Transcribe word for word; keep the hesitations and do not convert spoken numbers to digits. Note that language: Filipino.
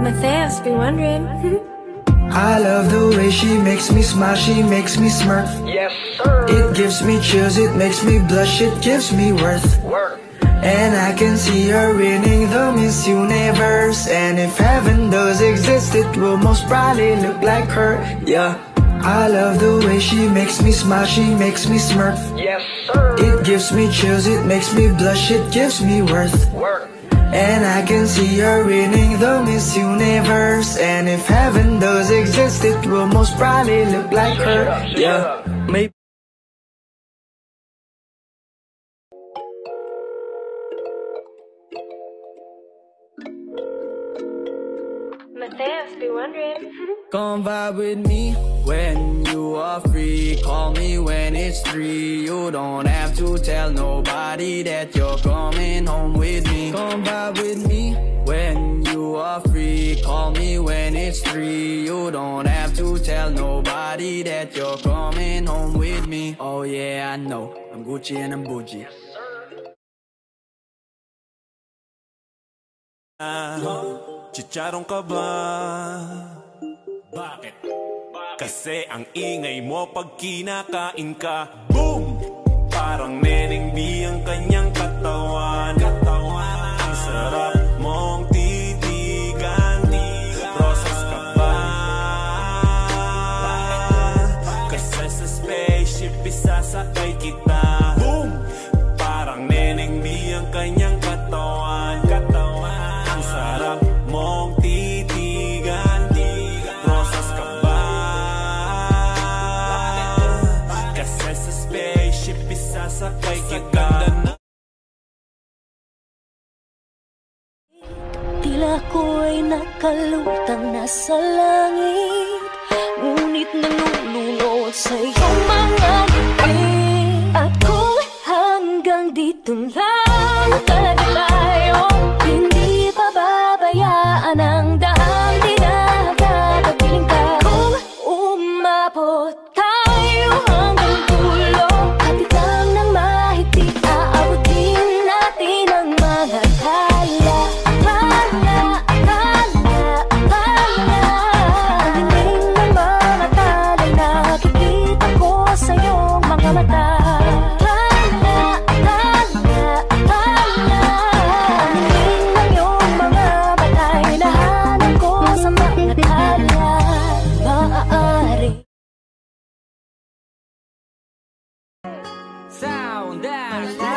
Matthias, been wondering. I love the way she makes me smile, she makes me smirk. Yes, sir. It gives me chills, it makes me blush, it gives me worth. Work. And I can see her winning the Miss Universe. And if heaven does exist, it will most probably look like her. Yeah, I love the way she makes me smile, she makes me smirk. Yes, sir. It gives me chills, it makes me blush, it gives me worth. Work. And I can see her winning the Miss Universe. And if heaven does exist, it will most probably look like her. Yeah, maybe. Matthias, been wondering. Come vibe with me when you are free. Call me when it's three. You don't have to tell nobody that you're coming home with me. Come vibe with me when you are free. Call me when it's three. You don't have to tell nobody that you're coming home with me. Oh yeah, I know, I'm Gucci and I'm bougie. Chicharong ka ba? Bakit? Kasi ang ingay mo pag kinakain ka. Boom! Parang Neneng B ang kanyang katawan. Ang sarap mong titigan. Rosas ka ba? Kasi sa spaceship isasakay kita. Boom! Parang Neneng B ang kanyang katawan. Ang sarap mong titigan. Rosas ka ba? Kasi sa spaceship isasakay kita. Tila ko'y nakalutang nasa langit, ngunit nanunulot sa iyong mga ngiti. At kung hanggang dito lang talaga tayo, hindi pababayaan ang daang dinagagabiling ka. Kung umabot tayo hanggang dulo, hatid lang ng mahigpit, aabutin natin ang mga tala. Tala, tala, tala. Ang dingding ng mga tala'y nakikita ko sa iyong mga mata. Tala, tala, tala. Ang dingding ng iyong mga batay, nahanap ko sa mga tala. Maaari Sound, dash,